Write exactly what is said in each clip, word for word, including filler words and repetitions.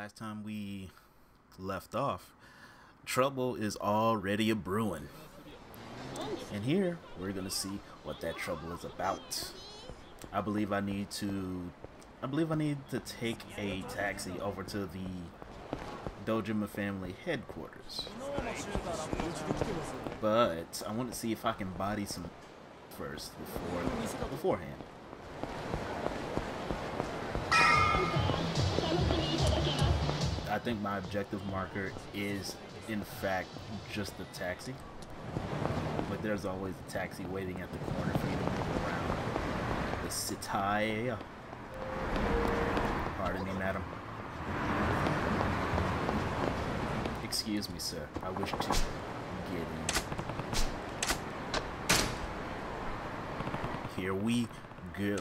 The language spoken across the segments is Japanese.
last time we left off, trouble is already a brewing. And here, we're gonna see what that trouble is about. I believe I need to... I believe I need to take a taxi over to the Dojima family headquarters. But I want to see if I can body some first before beforehand. I think my objective marker is, in fact, just the taxi. But there's always a taxi waiting at the corner for you to move around the city. Pardon me, madam. Excuse me, sir. I wish to get in. Here we go.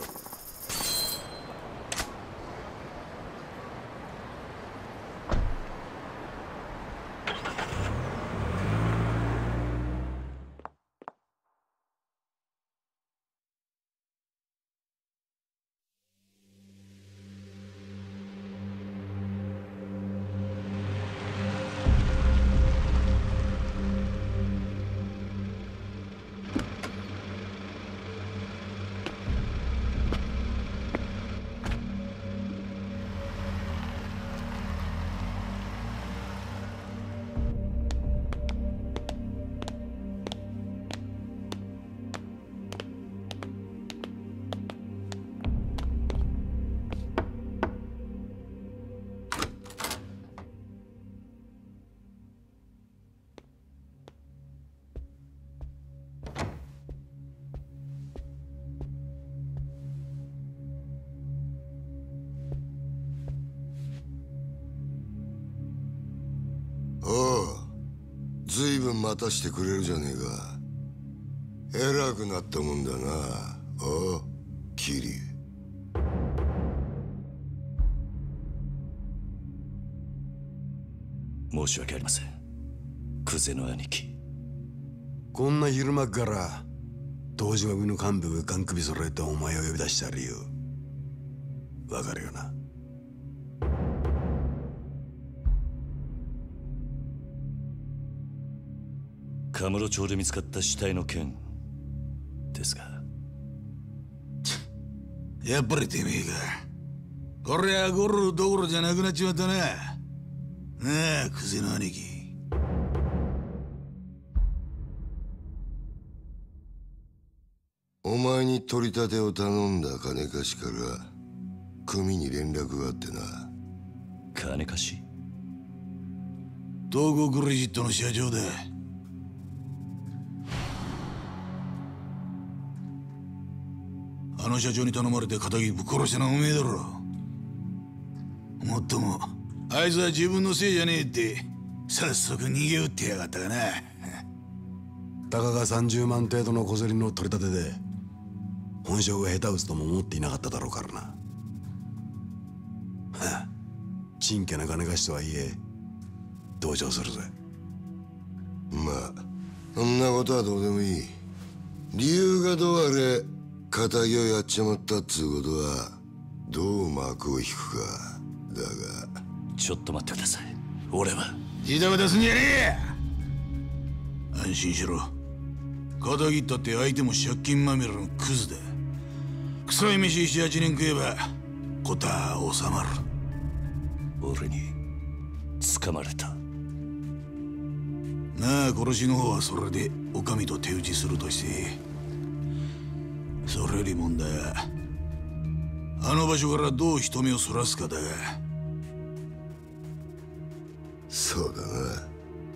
おう、ずいぶん待たしてくれるじゃねえか。偉くなったもんだな。おう、桐生。申し訳ありません、クゼの兄貴。 こんな昼間から東島組の幹部がガン首揃えてお前を呼び出した理由わかるよな。 カムロ町で見つかった死体の件ですが。 やっぱりてめえか。こりゃゴロどころじゃなくなっちまったな。なあ、クゼの兄貴。 お前に取り立てを頼んだ金貸しから組に連絡があってな。 金貸し？ 東郷クレジットの社長だ。あの社長に頼まれて仇ぶっ殺したのはおめえだろ。もっともあいつは自分のせいじゃねえって早速逃げ打ってやがったかな。 たかがさんじゅうまん程度の小競りの取り立てで本性が下手打つとも思っていなかっただろうからな。はあ、ちんけな金貸しとはいえ同情するぜ。 まあそんなことはどうでもいい。理由がどうあれ仇をやっちまったっつうことはどう幕を引くかだが。 ちょっと待ってください。俺はジタバタすんじゃねえ。安心しろ。仇ったって相手も借金まみれのクズだ。臭い飯七八年食えば事は収まる。 俺に掴まれたなあ。殺しの方はそれでお上と手打ちするとして、それより問題はあの場所からどう人目をそらすかだが。 そうだな。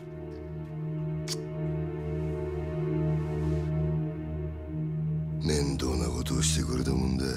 面倒なことをしてくれたもんだ。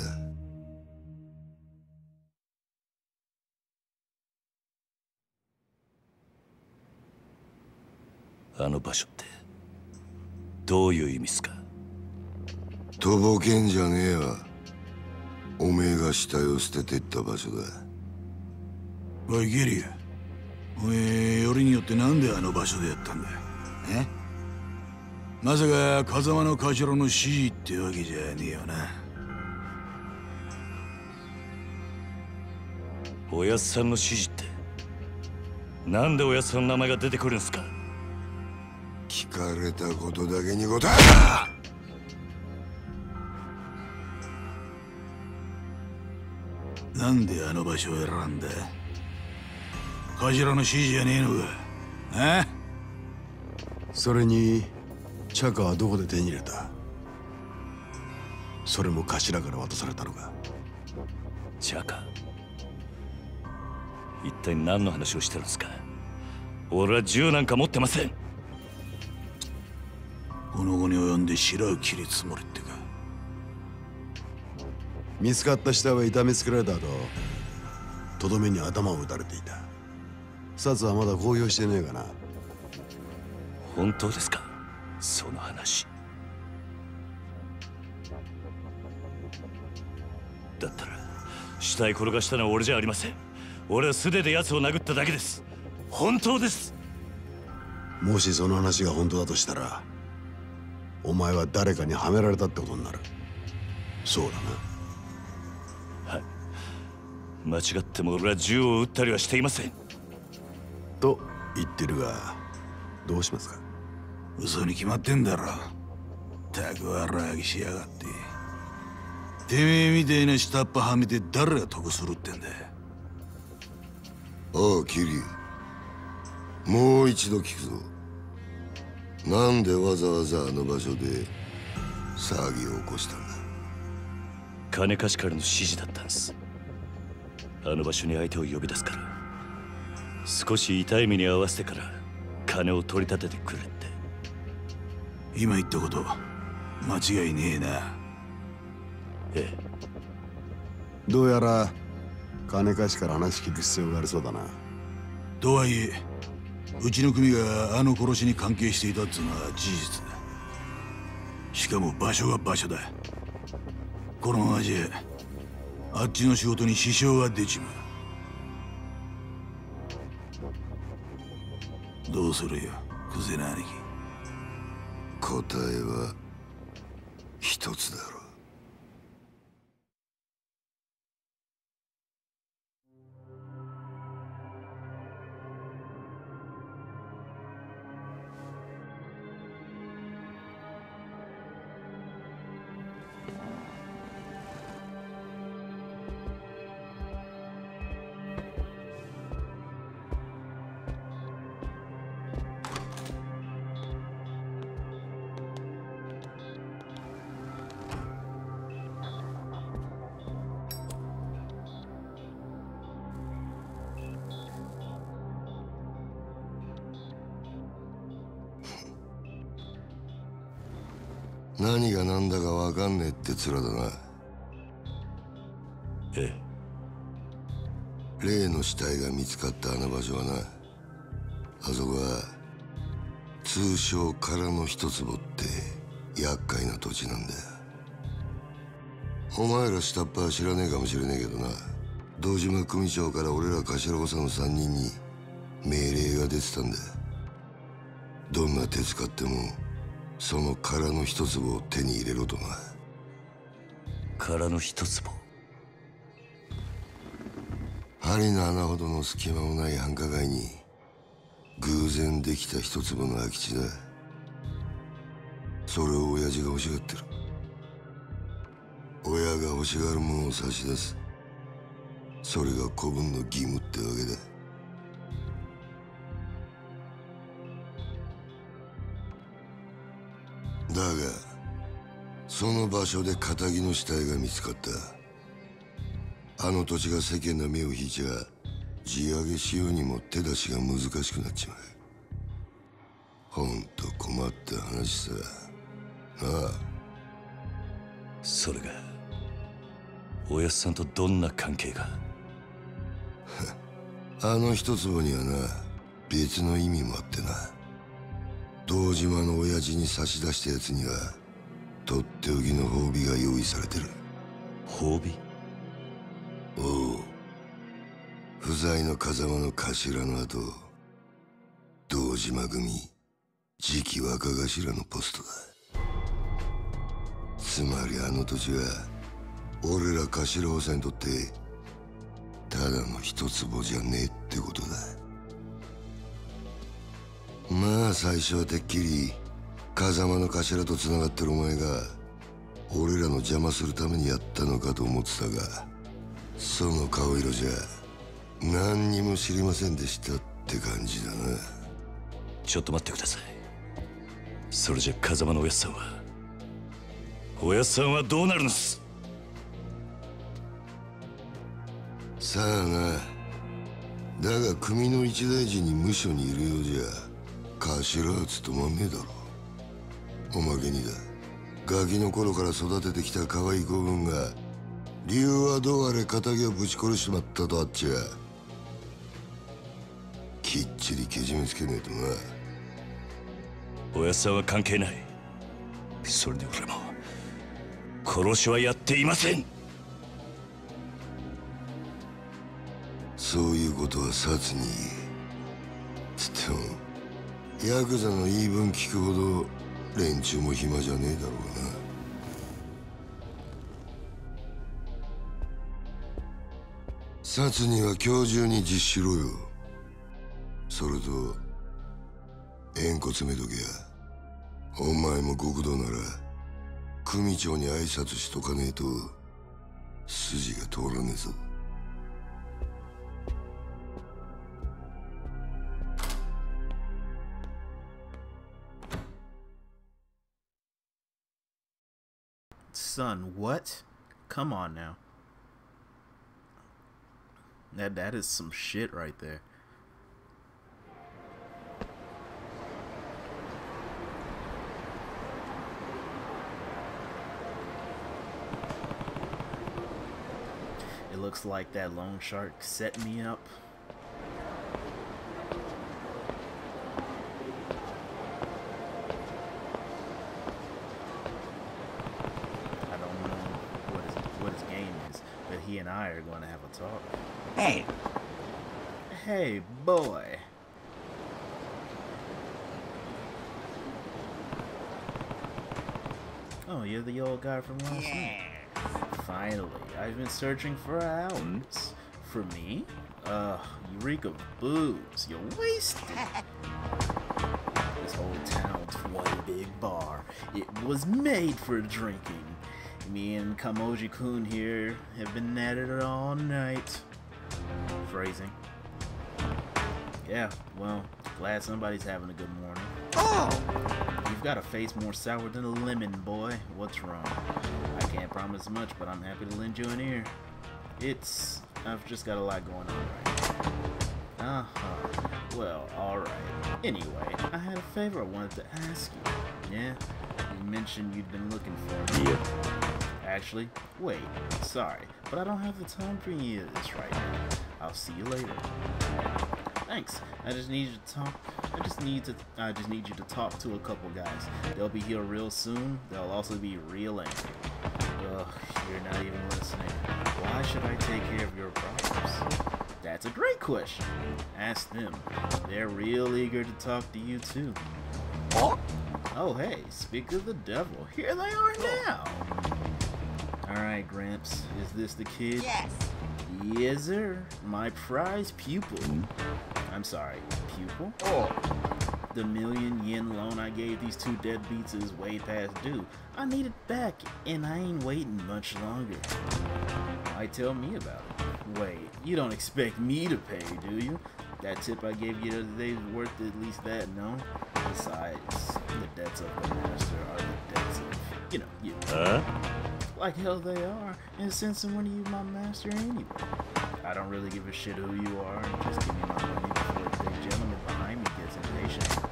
あの場所ってどういう意味っすか？ とぼけんじゃねえわ。おめえが死体を捨ててった場所だ。 おいゲリア、おめえよりによってなんであの場所でやったんだ。えまさか風間の頭の指示ってわけじゃねえよな。 おやっさんの指示って？ なんでおやつの名前が出てくるんすか？ 聞かれたことだけに答えろ。なんであの場所を選んだ？頭の指示じゃねえのか？あ？ それにチャカはどこで手に入れた？それも頭から渡されたのか？ チャカ、一体何の話をしてるんですか？俺は銃なんか持ってません。 この後に及んで白を切りつもりってか？ 見つかった死体は痛めつけられた後、とどめに頭を打たれていた。殺はまだ公表してねえかな？ 本当ですか、その話？だったら死体転がしたのは俺じゃありません。俺は素手で奴を殴っただけです。本当です。 もしその話が本当だとしたら、お前は誰かにはめられたってことになる。そうだな。 はい、間違っても俺は銃を撃ったりはしていません。 と言ってるが、どうしますか？ 嘘に決まってんだろ。たくわらぎしやがって。てめえみたいな下っ端はめて誰が得するってんだ。 おうキリ、もう一度聞くぞ。なんでわざわざあの場所で騒ぎを起こしたんだ？ 金貸しからの指示だったんです。あの場所に相手を呼び出すから、少し痛い目に合わせてから金を取り立ててくれって。 今言ったこと間違いねえな。 ええ。 どうやら金貸しから話聞く必要がありそうだな。 とはいえ、うちの組があの殺しに関係していたっつうのは事実だ。しかも場所が場所だ。このままじゃあっちの仕事に支障が出ちまう。どうするよ、クゼな兄貴。 答えは一つだろう。何が何だか分かんねえって面だな。 ええ。例の死体が見つかったあの場所はな、あそこは通称空の一坪って厄介な土地なんだよ。お前ら下っ端は知らねえかもしれねえけどな、堂島組長から俺ら頭補佐の三人に命令が出てたんだ。どんな手使ってもその空の一坪を手に入れろとな。 空の一坪。 針の穴ほどの隙間もない繁華街に偶然できた一坪の空き地だ。それを親父が欲しがってる。親が欲しがるものを差し出す、それが子分の義務ってわけだ。だがその場所で堅気の死体が見つかった。あの土地が世間の目を引いちゃ地上げしようにも手出しが難しくなっちまう。ほんと困った話さなあ。 それがおやっさんとどんな関係が？ あの一坪にはな、別の意味もあってな。堂島の親父に差し出したやつにはとっておきの褒美が用意されてる。 褒美？ おう、不在の風間の頭の後、堂島組次期若頭のポストだ。つまりあの土地は俺ら頭補佐にとってただの一坪じゃねえってことだ。 まあ最初はてっきり風間の頭とつながってるお前が俺らの邪魔するためにやったのかと思ってたが、その顔色じゃ何にも知りませんでしたって感じだな。 ちょっと待ってください。それじゃ風間のおやっさんはおやっさんはどうなるんです？ さあな。だが組の一大事に無所にいるようじゃ頭は務まんねえだろ。おまけにだ、ガキの頃から育ててきた可愛い子分が理由はどうあれ仇をぶち殺しちまったとあっちゃきっちりけじめつけねえとな。 おやっさんは関係ない。それで俺も殺しはやっていません。 そういうことは殺につってもヤクザの言い分聞くほど連中も暇じゃねえだろうな。殺には今日中に実施しろよ。それと縁故詰めとけや。お前も極道なら組長に挨拶しとかねえと筋が通らねえぞ。 Son, what? Come on now. That that is some shit right there. It looks like that loan shark set me up. He and I are going to have a talk. Hey. Hey, boy. Oh, you're the old guy from last night. Finally, I've been searching for hours. For me? Uh, you reek of booze. You're wasted. This whole town's one big bar. It was made for drinking. Me and Kamoji-kun here have been at it all night. Phrasing. Yeah, well, glad somebody's having a good morning. Oh! You've got a face more sour than a lemon, boy. What's wrong? I can't promise much, but I'm happy to lend you an ear. It's... I've just got a lot going on right now. Uh-huh. Well, alright. Anyway, I had a favor I wanted to ask you. Yeah? You mentioned you'd been looking for me. Yeah. Actually, wait, sorry, but I don't have the time for any of this right now. I'll see you later. Thanks. I just need you to talk. I just need to. I just need you to talk to a couple guys. They'll be here real soon. They'll also be real angry. Ugh, you're not even listening. Why should I take care of your problems? That's a great question. Ask them. They're real eager to talk to you too. Oh, oh hey, speak of the devil. Here they are now. Alright, Gramps, is this the kid? Yes. Yes, sir. My prize pupil. I'm sorry, pupil? Oh. The million yen loan I gave these two deadbeats is way past due. I need it back, and I ain't waiting much longer. Why tell me about it? Wait, you don't expect me to pay, do you? That tip I gave you the other day is worth at least that, no? Besides, the debts of the master are the debts of, you know, you. Huh? Like hell they are, and since when are you my master anyway? I don't really give a shit who you are, just give me my money before the big gentleman behind me gets impatient.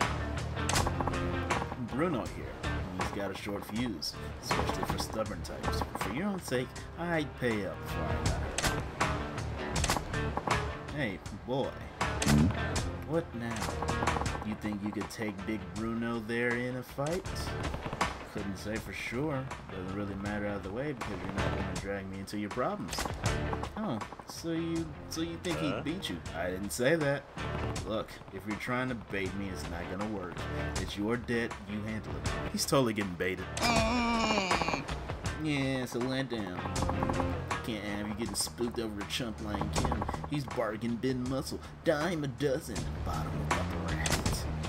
Bruno here, he's got a short fuse, especially for stubborn types. For your own sake, I'd pay up before I got it. Hey, boy. What now? You think you could take Big Bruno there in a fight? Couldn't say for sure. Doesn't really matter either way because you're not going to drag me into your problems. Oh, so you so you think he'd beat you? I didn't say that. Look, if you're trying to bait me, it's not going to work. It's your debt, you handle it. He's totally getting baited. Yeah, so let down. Can't have you getting spooked over a chump like him. He's bargain bin muscle, dime a dozen, bottom of the rat.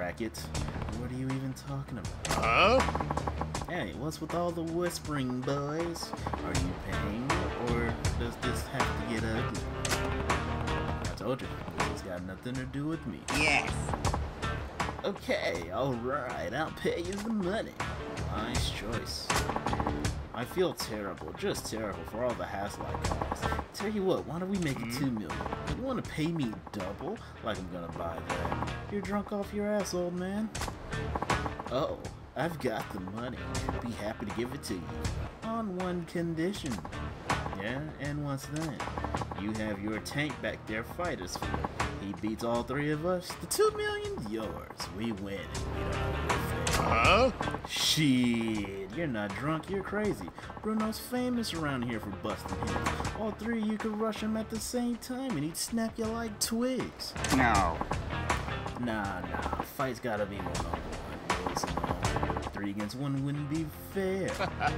racket. What are you even talking about? Huh? Hey, what's with all the whispering, boys? Are you paying, or does this have to get ugly? I told you, this has got nothing to do with me. Yes. Okay, alright, I'll pay you the money. Nice choice. I feel terrible, just terrible for all the hassle I caused. Tell you what, why don't we make it two million? You want to pay me double? Like I'm gonna buy that. You're drunk off your ass, old man. Oh, I've got the money. Be happy to give it to you. On one condition. Yeah, and what's that? You have your tank back there fight us for it. He beats all three of us. The two million's yours. We win. We don't have to fail. Huh? Shit, you're not drunk, you're crazy. Bruno's famous around here for busting him. All three of you could rush him at the same time and he'd snap you like twigs. No. Nah, nah, fight's gotta be one on one. Listen, no. Three against one wouldn't be fair.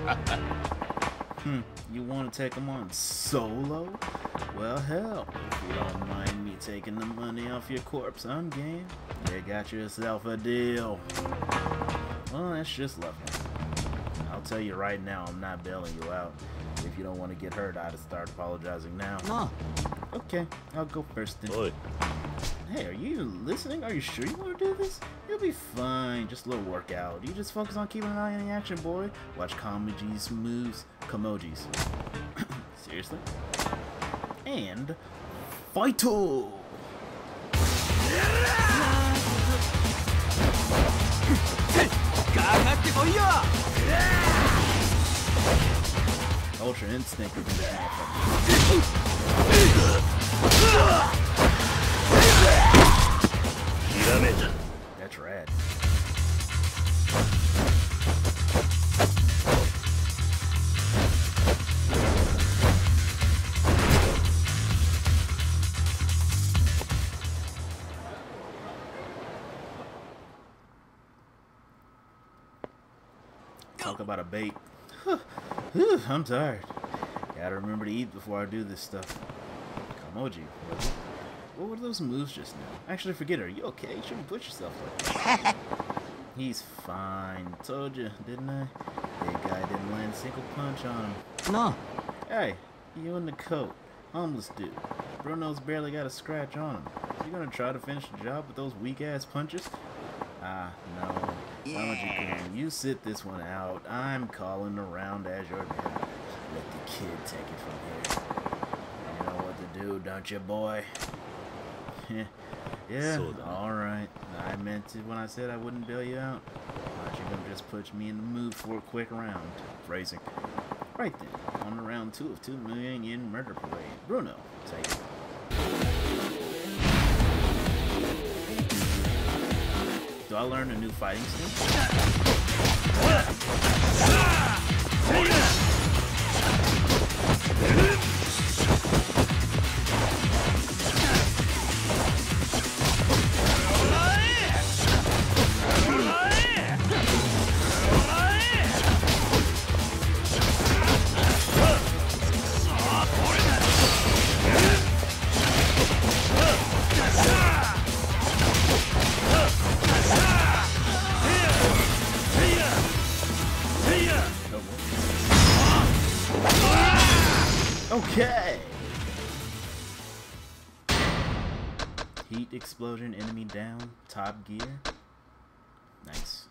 Hmm, you want to take him on solo? Well, hell, if you don't mind me taking the money off your corpse, I'm game. You got yourself a deal. Well, that's just lovely. I'll tell you right now, I'm not bailing you out. If you don't want to get hurt, I'd start apologizing now. No. Okay, I'll go first then. Oi. Hey, are you listening? Are you sure you want to do this? You'll be fine. Just a little workout. You just focus on keeping an eye on the action, boy. Watch Komoji's moves. Komojis. Seriously? And... Fighto! Ultra Instinct is in this motherfucker. That's rad. Talk about a bait. Whew, I'm tired. Gotta remember to eat before I do this stuff. Komoji, was it? What were those moves just now? Actually, forget it. Are you okay? You shouldn't push yourself like that. He's fine. Told you, didn't I? Big guy didn't land a single punch on him. No. Hey, you in the coat. Homeless dude. Bruno's barely got a scratch on him. You gonna try to finish the job with those weak-ass punches? Ah, no. Yeah. You, you sit this one out. I'm calling around as your dad. Let the kid take it from here. You know what to do, don't you, boy? Yeah, So then. alright. I meant it when I said I wouldn't bail you out. Thought you gonna just put me in the mood for a quick round. Phrasing. Right then, on to round two of two million yen murder parade. Bruno, take it. Do I learn a new fighting skill? Okay. Heat explosion, enemy down, top gear. Nice.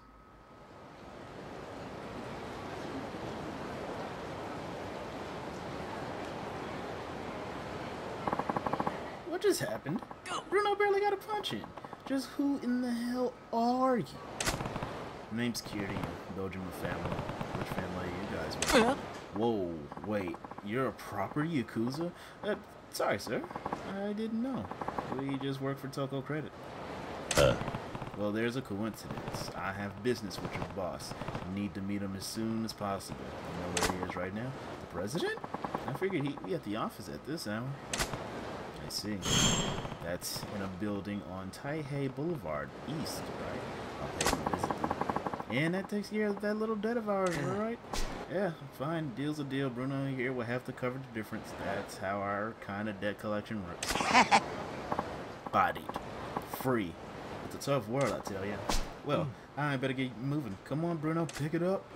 What just happened? Bruno barely got a punch in. Just who in the hell are you? Name's Kiryu, Dojima family. Which family are you guys with? Whoa, wait, you're a proper Yakuza? Uh, sorry, sir. I didn't know. We just work for Toko Credit. Uh. Well, there's a coincidence. I have business with your boss. You need to meet him as soon as possible. You know where he is right now? The president? I figured he'd be at the office at this hour. I see. That's in a building on Taihei Boulevard East, right? I'll pay him a visit. And that takes care of that little debt of ours, alright? Yeah, fine. Deal's a deal. Bruno here will have to cover the difference. That's how our kind of debt collection works. Bodied. Free. It's a tough world, I tell ya. Well, I better get moving. Come on, Bruno, pick it up.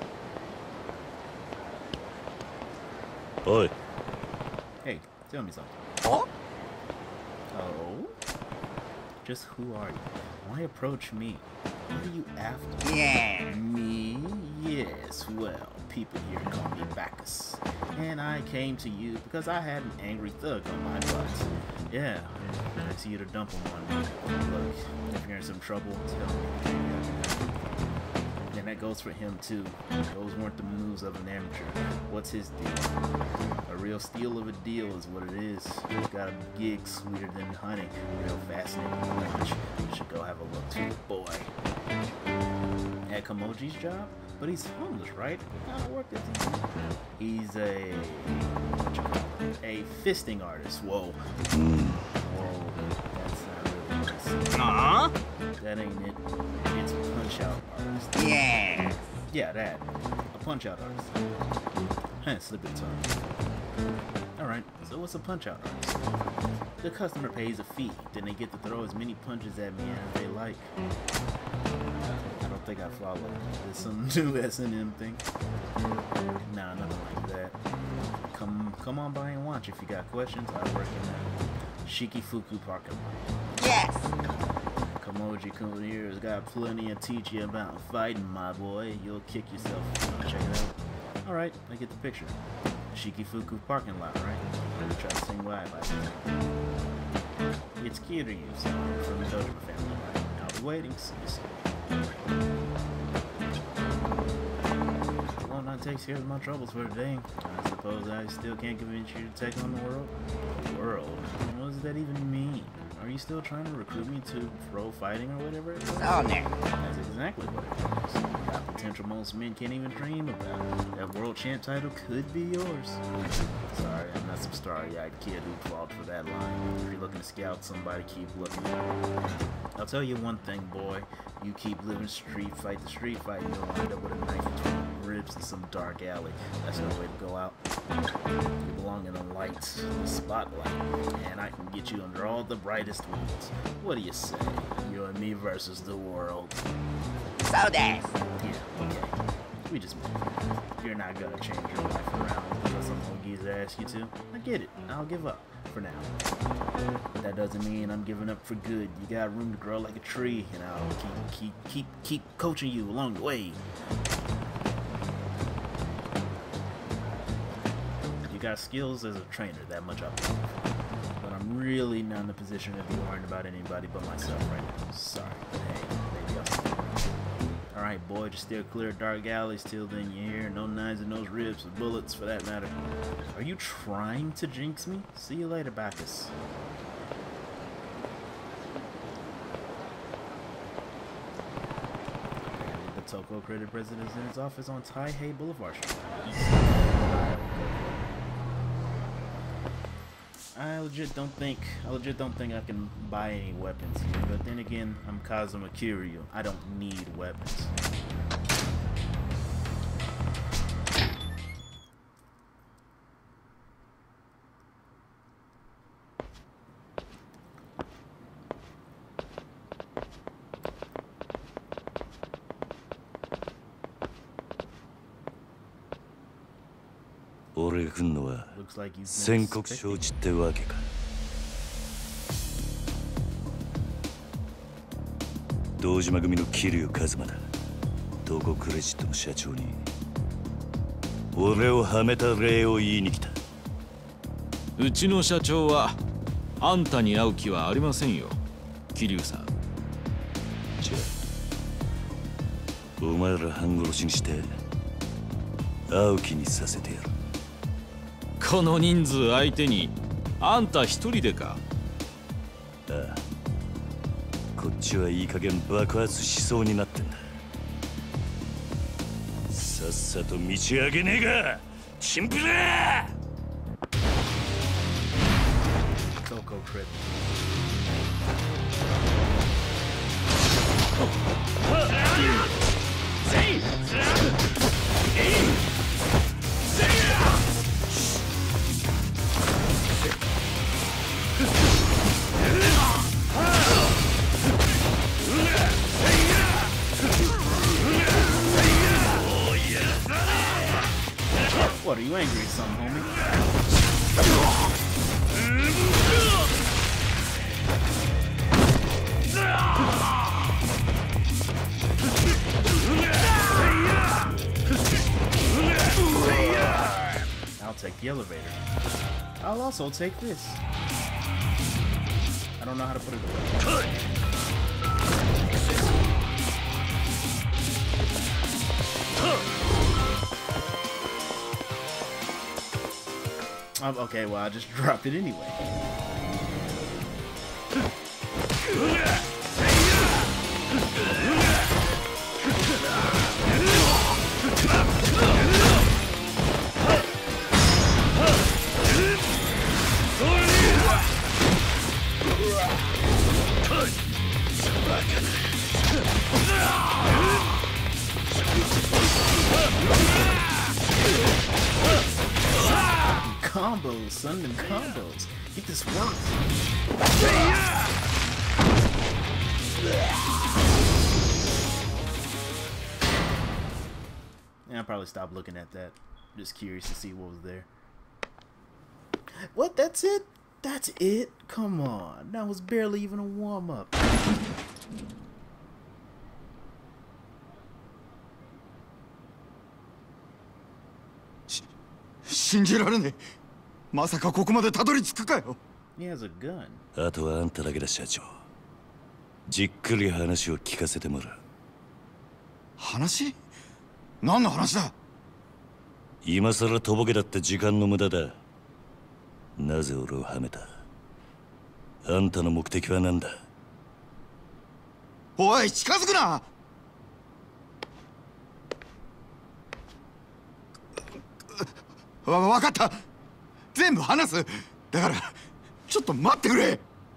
Oi. Hey, tell me something. Oh? Oh? Just who are you? Why approach me? What are you after? Yeah. Me? Yes, well, people here call me Bacchus. And I came to you because I had an angry thug on my butt. Yeah, I see you to dump him on me. Look, if you're in some trouble, tell me. And that goes for him too. Those weren't the moves of an amateur. What's his deal? A real steal of a deal is what it is. He's got a gig sweeter than honey. Real fascinating lunch. You should go have a look too, boy. At Kamoji's job? But he's homeless, right? What kind of work does he do? He's a... what you call it? A fisting artist. Whoa. Whoa. That's not really what I said. Aw? That ain't it. It's a punch-out artist. Yeah. Yeah, that. A punch-out artist. Huh, slip of tongue. Alright, so what's a punch-out artist? The customer pays a fee, then they get to throw as many punches at me as they like. I don't think I follow. There's some new S and M thing. Nah, nothing like that. Come come on by and watch. If you got questions, I work in that Shikifuku parking lot. Yes. Kamoji-kun here has got plenty to teach you about fighting, my boy. You'll kick yourself. Check it out. Alright, I get the picture. Shikifuku parking lot, right? Let me try to sing why by this. It's Kiryu, so from the Dojima family, right? I'll be waiting, see you soon. Well, that takes care of my troubles for today. I suppose I still can't convince you to take on the world? The world? What does that even mean? Are you still trying to recruit me to pro fighting or whatever it is? Oh, no. That's exactly what it is. Got potential most men can't even dream about. That world champ title could be yours. Sorry, I'm not some starry-eyed kid who fought for that line. If you're looking to scout somebody, keep looking. I'll tell you one thing, boy. You keep living street fight the street fight, you'll wind up with a knife between your ribs in some dark alley. That's no way to go out. You belong in the lights, the spotlight, and I can get you under all the brightest ones. What do you say? You and me versus the world. So das. Yeah, okay. We just move. You're not gonna change your life around because some monkeys ask you to. I get it. I'll give up for now. But that doesn't mean I'm giving up for good. You got room to grow like a tree, and I'll keep keep keep keep coaching you along the way. You got skills as a trainer, that much I believe. But I'm really not in a position to be worrying about anybody but myself right now. Sorry, but hey, maybe I'll see you around. Alright, boy, just steer clear of dark alleys till then, you hear? No knives in those ribs, or bullets for that matter. Are you trying to jinx me? See you later, Bacchus. The Toko Credit President is in his office on Taihei Boulevard Street. I legit don't think I legit don't think I can buy any weapons here, but then again, I'm Kazuma Kiryu. I don't need weapons. 俺が来んのは Looks like you've been 宣告 expecting. 承知ってわけか。堂島組の桐生一馬だ。東国クレジットの社長に俺をはめた礼を言いに来た。 うちの社長はあんたに会う気はありませんよ、桐生さん。 じゃあお前ら半殺しにして会う気にさせてやる。 この人数相手にあんた一人でか。 ああ、こっちはいい加減爆発しそうになってんだ。さっさと道上げねえか、チンピラー。 Toko Credit. What, are you angry or something, homie? I'll take the elevator. I'll also take this. I don't know how to put it away. Um, okay, well, I just dropped it anyway. Combos, son, and combos. Get this work. Yeah, I'll probably stop looking at that. Just curious to see what was there. What? That's it? That's it? Come on. That was barely even a warm-up. 信じられねえ。まさかここまでたどり着くかよ。 He has a gun. あとはあんただけだ、社長。じっくり話を聞かせてもらう。 話？何の話だ？ 今さらとぼけだって時間の無駄だ。なぜ俺をはめた？あんたの目的は何だ？ おい、近づくな！わ、わかった。全部話す。だからちょっと待ってくれ。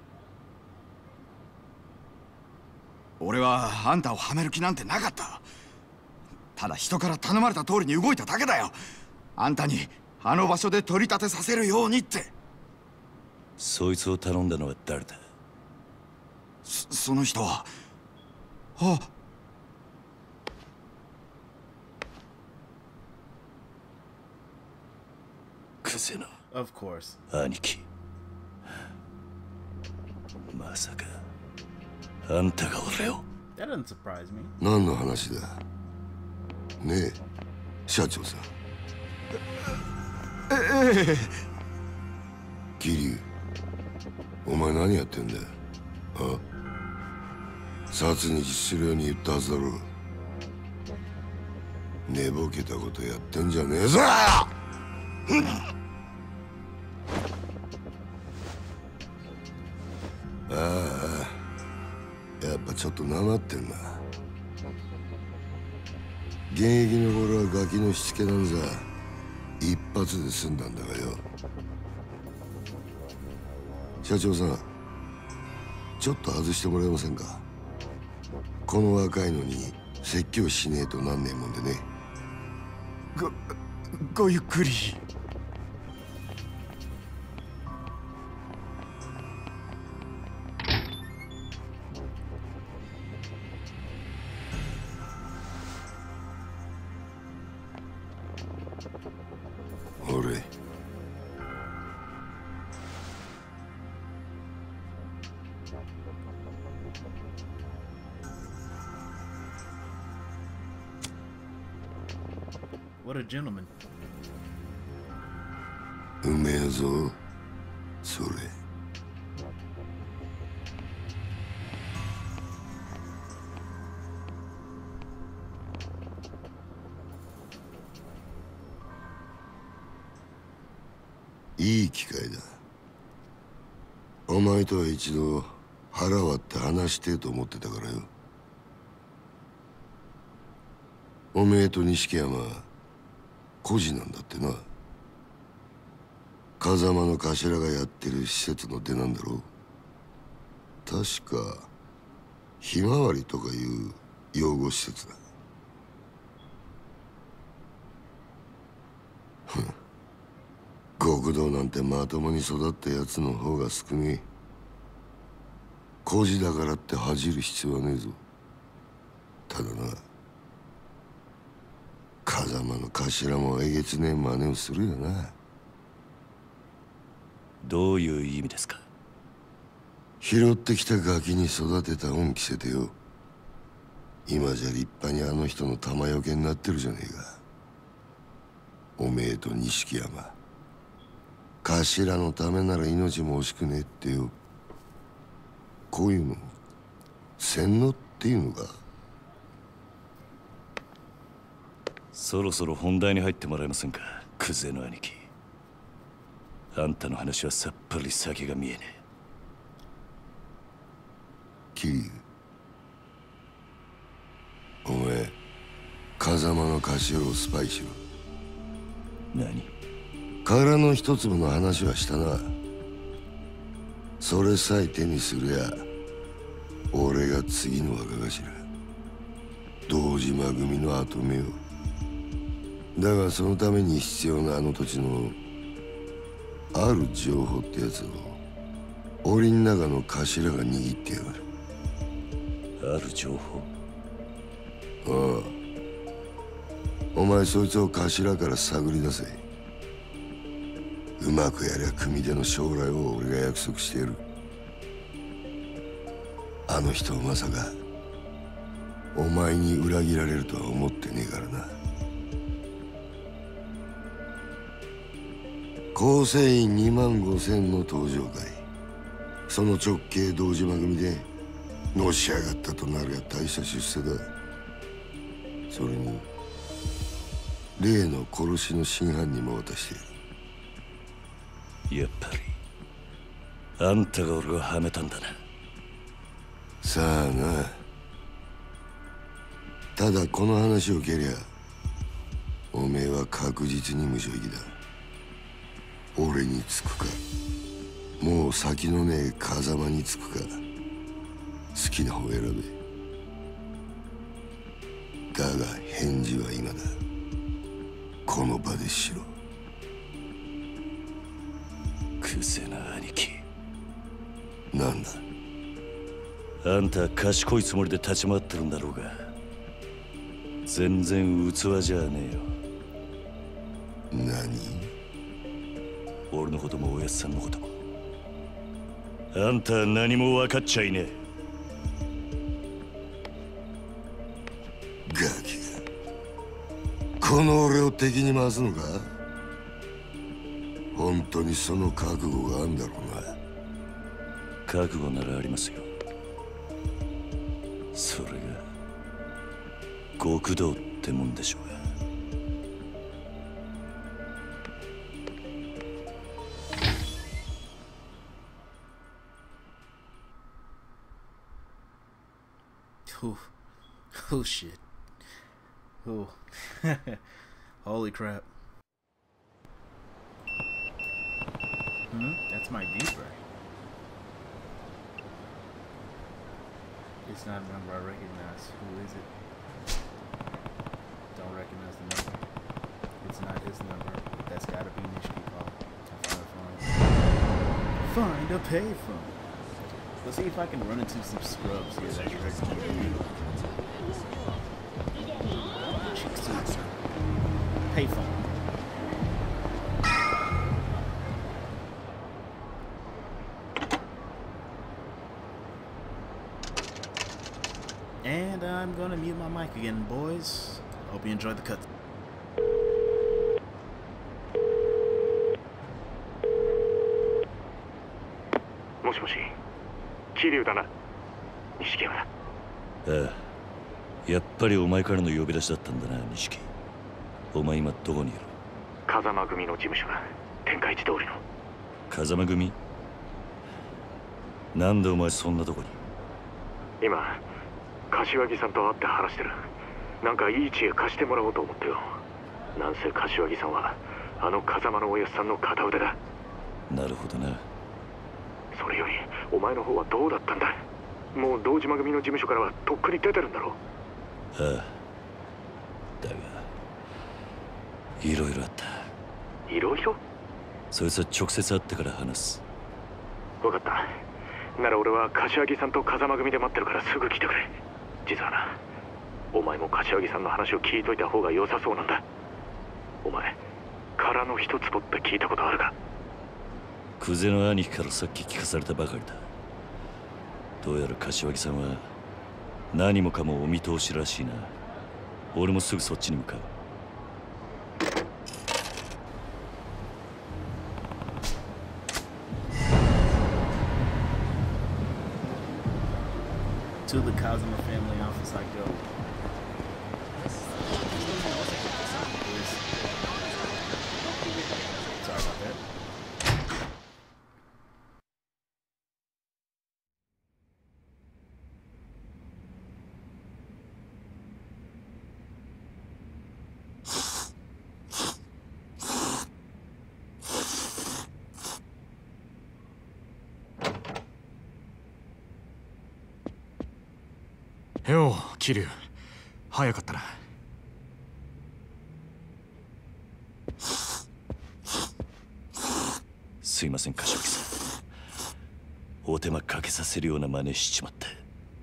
俺はあんたをはめる気なんてなかった。ただ人から頼まれた通りに動いただけだよ。あんたにあの場所で取り立てさせるようにって。 そいつを頼んだのは誰だ？ そ, その人はあクゼの Of course. 兄貴。まさかあんたが俺を。 That doesn't surprise me. 何の話だねえ社長さん。 えええ桐生、お前何やってんだよ。あ、殺に実するように言ったはずだろう。寝ぼけたことやってんじゃねえぞ。ああ、やっぱちょっとなまってんな。現役の頃はガキのしつけなんざ一発で済んだんだがよ。社長さん、ちょっと外してもらえませんか。この若いのに説教しねえとなんねえもんでね。 ごごゆっくり。 俺 What a gentleman. うめえぞそれ。いい機会だ。お前とは一度腹割って話してえと思ってたからよ。おめえと錦山孤児なんだってな。風間の頭がやってる施設の出なんだろう。確かひまわりとかいう養護施設だ。極道なんてまともに育ったやつの方が少ねえ。孤児だからって恥じる必要はねえぞ。ただな、金風間の頭もえげつねえ真似をするよな。 どういう意味ですか？ 拾ってきたガキに育てた恩着せてよ。今じゃ立派にあの人の玉よけになってるじゃねえか。おめえと錦山、頭のためなら命も惜しくねえってよ。こういうの洗脳っていうのか。 そろそろ本題に入ってもらえませんか、クゼの兄貴。あんたの話はさっぱり先が見えねえ。 桐生、お前風間の頭をスパイしろ。 何？ 殻の一粒の話はしたな。それさえ手にするや俺が次の若頭、堂島組の跡目を。だがそのために必要なあの土地のある情報ってやつを檻の中の頭が握ってやがる。 ある情報？ ああ、お前そいつを頭から探り出せ。うまくやりゃ組手の将来を俺が約束してやる。あの人まさかお前に裏切られるとは思ってねえからな。構成員にまんごせんの登場会、その直系堂島組でのし上がったとなるや大した出世だ。それに例の殺しの真犯人も渡してやる。 やっぱりあんたが俺をはめたんだな。 さあな。ただこの話を蹴りゃおめえは確実に無所行きだ。俺につくか、もう先のねえ風間につくか、好きな方選べ。だが返事は今だ。この場でしろ。 クゼな兄貴。 なんだ。 あんた賢いつもりで立ち回ってるんだろうが、全然器じゃねえよ。 何？ 俺のこともおやっさんのことも。あんたは何も分かっちゃいねえ。 ガキがこの俺を敵に回すのか？本当にその覚悟があんだろうな。 覚悟ならありますよ。それが極道ってもんでしょうが。 Oh, oh shit. Oh. Holy crap. Hmm? That's my beeper. It's not a number I recognize. Who is it? Don't recognize the number. It's not his number. That's gotta be Nishiki call. I found a phone. Find a payphone. Let's see if I can run into some scrubs here that recognize me. Check suits. Payphone. And I'm gonna mute my mic again, boys. Hope you enjoyed the cut. もしもし、桐生だな、錦山。 ああ、やっぱりお前からの呼び出しだったんだな、錦。お前今どこにいる？ 風間組の事務所だ。天下一通りの。 風間組？なんでお前そんなとこに？ 今、柏木さんと会って話してる。なんかいい知恵貸してもらおうと思ってよ。なんせ柏木さんはあの風間のおやっさんの片腕だ。 なるほどな。 それよりお前の方はどうだったんだ？もう堂島組の事務所からはとっくに出てるんだろう。 ああ、だがいろいろあった。 いろいろ？ そいつは直接会ってから話す。 分かった。なら俺は柏木さんと風間組で待ってるからすぐ来てくれ。実はな、お前も柏木さんの話を聞いといた方が良さそうなんだ。 お前殻の一坪って聞いたことあるか？ 久世の兄貴からさっき聞かされたばかりだ。どうやら柏木さんは何もかもお見通しらしいな。俺もすぐそっちに向かう。 To the Kazuma family office I go. Sorry about that. よう、桐生。早かったな。 すいません、柏木さん。お手間かけさせるような真似しちまって。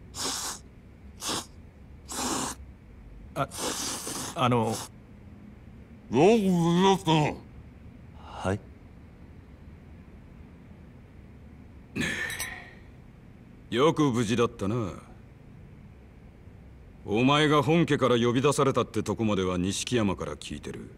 あ、あの。 はい。 よく無事だったな。お前が本家から呼び出されたってとこまでは錦山から聞いてる。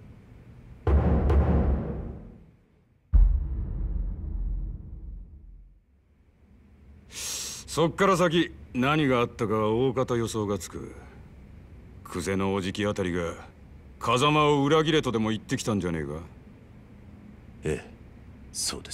そっから先何があったかは大方予想がつく。久世のおじきあたりが風間を裏切れとでも言ってきたんじゃねえか？ ええ、そうです。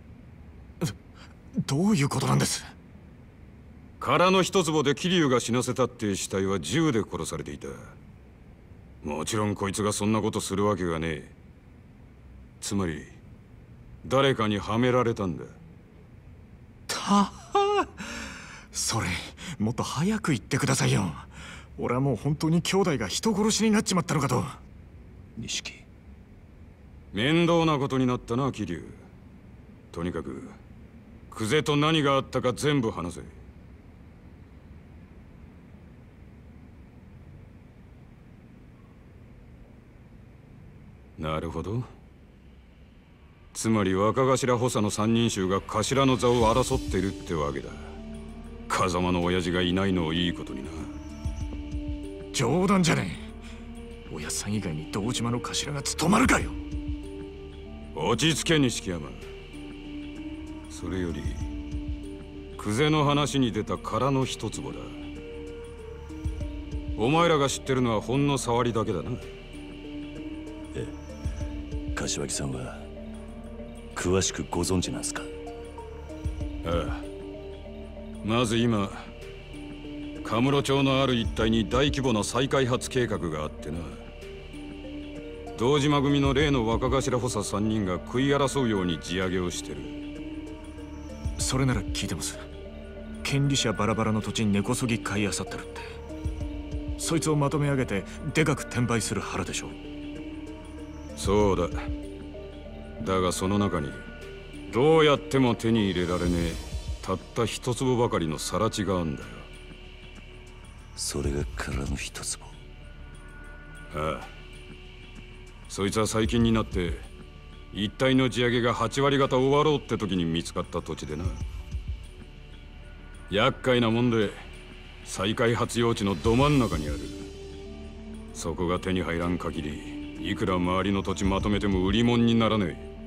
どういうことなんです？ 殻の一坪で桐生が死なせたって死体は銃で殺されていた。もちろんこいつがそんなことするわけがねえ。つまり誰かにはめられたんだ。 たはそれもっと早く言ってくださいよ。俺はもう本当に兄弟が人殺しになっちまったのかと。 錦、 面倒なことになったな桐生。とにかく久世と何があったか全部話せ。なるほど。つまり若頭補佐の三人衆が頭の座を争ってるってわけだ。風間の親父がいないのをいいことにな。 冗談じゃねえ。おやっさん以外に堂島の頭が務まるかよ。 落ち着け錦山。それより久世の話に出た殻の一坪だ。お前らが知ってるのはほんの触りだけだな。 ええ、柏木さんは詳しくご存知なんすか？ ああ、まず今カムロ町のある一帯に大規模な再開発計画があってな。堂島組の例の若頭補佐さんにんが食い争うように地上げをしてる。 それなら聞いてます。権利者バラバラの土地に根こそぎ買い漁ってるって。そいつをまとめ上げてでかく転売する腹でしょう。 そうだ。だがその中にどうやっても手に入れられねえたった一坪ばかりの更地があんだよ。 それが殻の一坪。 ああ、そいつは最近になって一帯の地上げがはち割方終わろうって時に見つかった土地でな。厄介なもんで再開発用地のど真ん中にある。そこが手に入らん限りいくら周りの土地まとめても売り物にならねえ。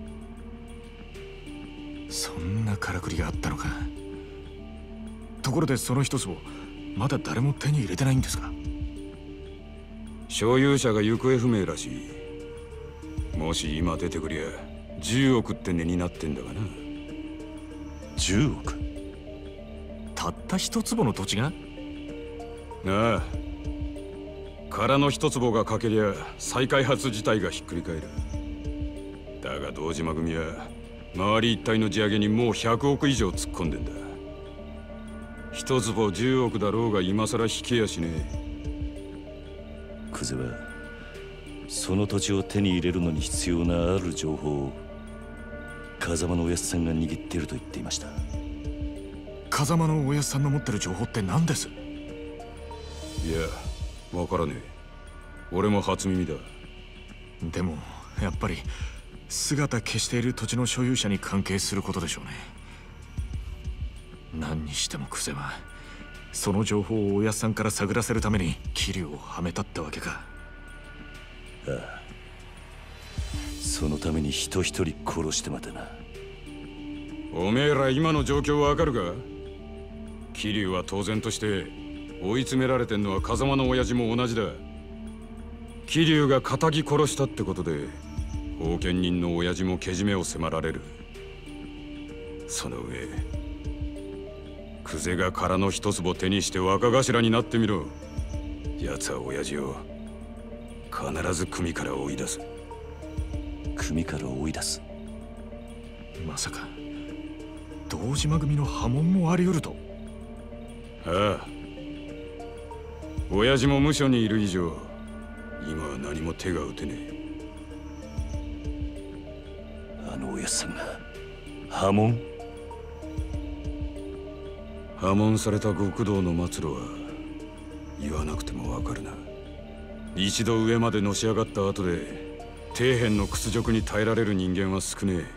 そんなからくりがあったのか。ところでその一坪まだ誰も手に入れてないんですか？ 所有者が行方不明らしい。もし今出てくりゃじゅうおくって値になってんだがな。 じゅうおく？ たった一坪の土地が？ ああ、殻の一坪がかけりゃ再開発自体がひっくり返る。だが堂島組は周り一帯の地上げにもうひゃくおく以上突っ込んでんだ。一坪じゅうおくだろうが今さら引けやしねえ。 久世はその土地を手に入れるのに必要なある情報を風間のおやっさんが握っていると言っていました。 風間のおやっさんの持ってる情報って何です？ いや、わからねえ。俺も初耳だ。 でもやっぱり姿消している土地の所有者に関係することでしょうね。何にしてもクゼはその情報をおやっさんから探らせるために桐生をはめたってわけか。 ああ、そのために人一人殺してまでな。 おめえら今の状況わかるか？桐生は当然として追い詰められてんのは風間の親父も同じだ。桐生が仇殺したってことで後見人の親父もけじめを迫られる。その上クゼが殻の一坪手にして若頭になってみろ。奴は親父を必ず組から追い出す。 組から追い出す？ まさか堂島組の波紋もあり得ると？ ああ、親父も無所にいる以上今は何も手が打てねえ。あのおやっさんが波紋？ 破門された極道の末路は言わなくてもわかるな。一度上までのし上がった後で底辺の屈辱に耐えられる人間は少ねえ。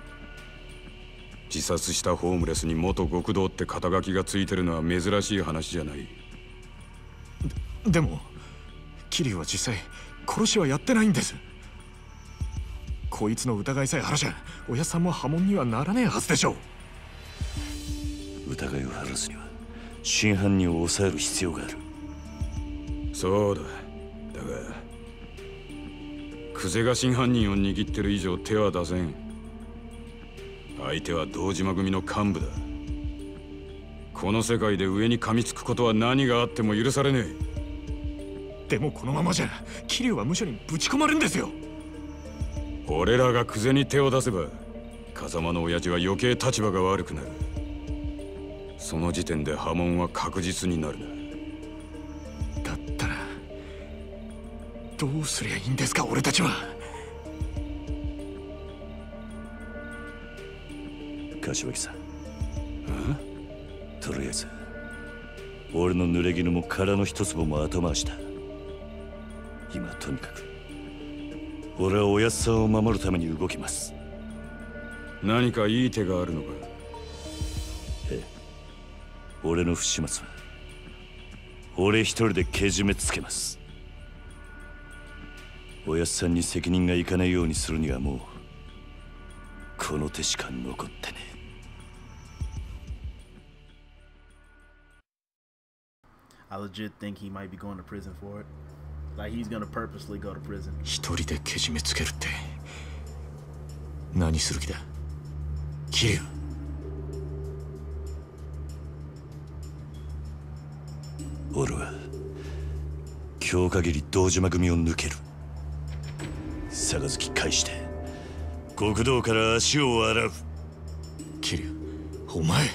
自殺したホームレスに元極道って肩書きがついてるのは珍しい話じゃない。 で, でも桐生は実際殺しはやってないんです。こいつの疑いさえ晴らしゃおやっさんも波紋にはならねえはずでしょう。 疑いを晴らすには真犯人を抑える必要がある。 そうだ。だがクゼが真犯人を握ってる以上手は出せん。相手は堂島組の幹部だ。この世界で上に噛みつくことは何があっても許されねえ。 でもこのままじゃ桐生は無所にぶち込まれるんですよ。 俺らがクゼに手を出せば風間の親父は余計立場が悪くなる。その時点で波紋は確実になるな。 だったらどうすりゃいいんですか俺たちは。 柏木さん、とりあえず俺の濡れ衣も殻の一粒も後回しだ。今とにかく俺はおやっさんを守るために動きます。 何かいい手があるのか？ ええ、俺の不始末は俺一人でけじめつけます。おやっさんに責任がいかないようにするにはもうこの手しか残ってねえ。 I legit think he might be going to prison for it. Like he's gonna purposely go to prison. 一人でけじめつけるって何する気だ桐生。 俺は今日限り堂島組を抜ける。杯返して極道から足を洗う。 桐生、お前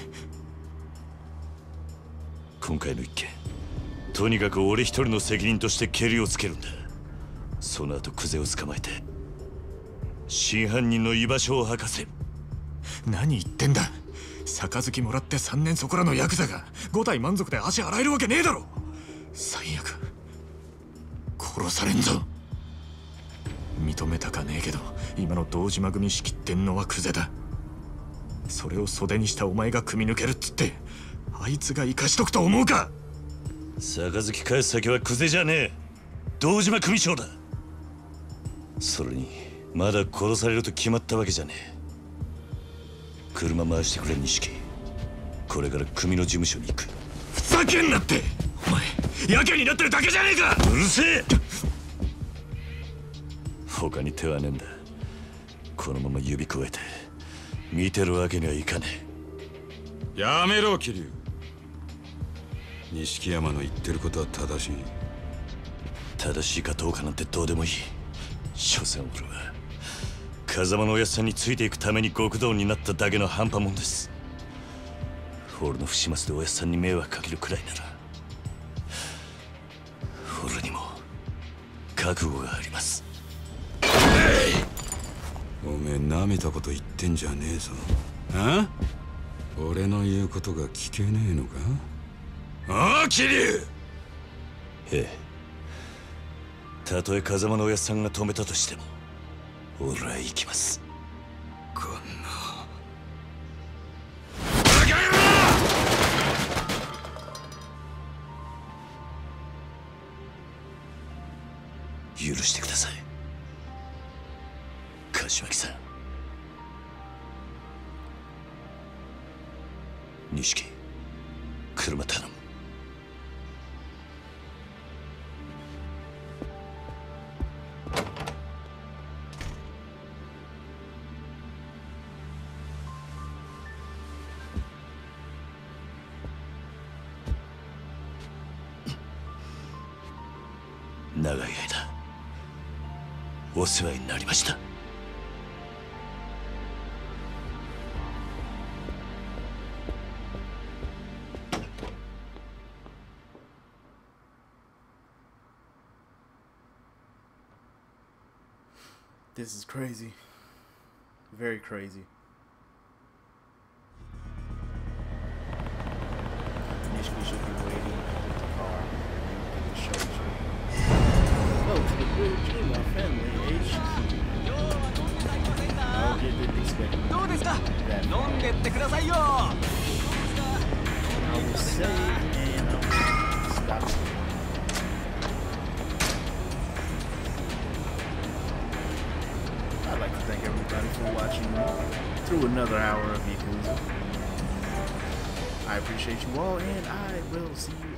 今回の一件とにかく俺一人の責任としてケリをつけるんだ。その後クゼを捕まえて真犯人の居場所を吐かせる。 何言ってんだ。杯もらってさんねんそこらのヤクザがご体満足で足洗えるわけねえだろ。最悪殺されんぞ。認めたかねえけど今の堂島組仕切ってんのはクゼだ。それを袖にしたお前が組み抜けるっつってあいつが生かしとくと思うか。 杯返す先はクゼじゃねえ、堂島組長だ。それにまだ殺されると決まったわけじゃねえ。車回してくれ錦。これから組の事務所に行く。 ふざけんなって。お前やけになってるだけじゃねえか。 うるせえ。他に手はねえんだ。このまま指くわえて見てるわけにはいかねえ。やめろ桐生。錦山の言ってることは正しい。 正しいかどうかなんてどうでもいい。所詮俺は風間のおやっさんについていくために極道になっただけの半端もんです。俺の不始末でおやっさんに迷惑かけるくらいなら俺にも覚悟があります。 おめえ舐めたこと言ってんじゃねえぞ。あ？俺の言うことが聞けねえのか？ああ桐生。 ええ、 たとえ風間のおやっさんが止めたとしても俺は行きます。 こんな許してください柏木さん。錦車頼む。長い間お世話になりました。 This is crazy. Very crazy. Nishiki should be waiting with the car in the show tree. Go to the bridge in my family H Q. Oh, you didn't expect me to do that. I will save and I will stop. I'd like to thank everybody for watching through another hour of Yakuza. I appreciate you all, and I will see you